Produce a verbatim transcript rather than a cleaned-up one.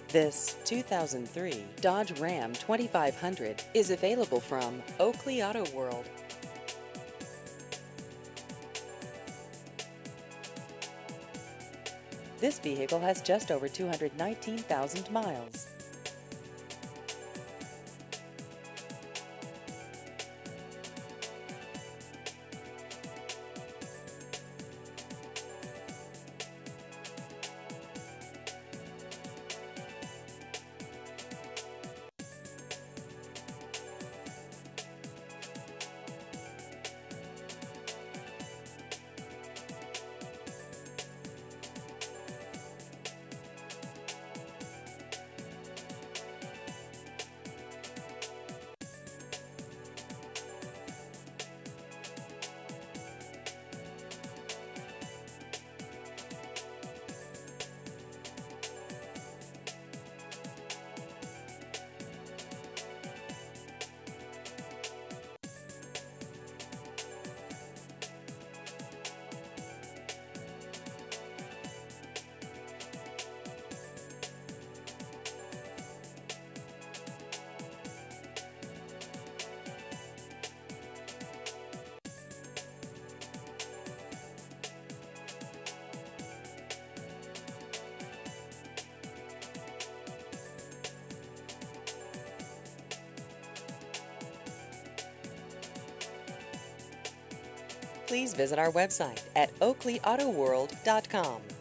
This two thousand three Dodge Ram twenty-five hundred is available from Oakley Auto World. This vehicle has just over two hundred nineteen thousand miles. Please visit our website at oakley auto world dot com.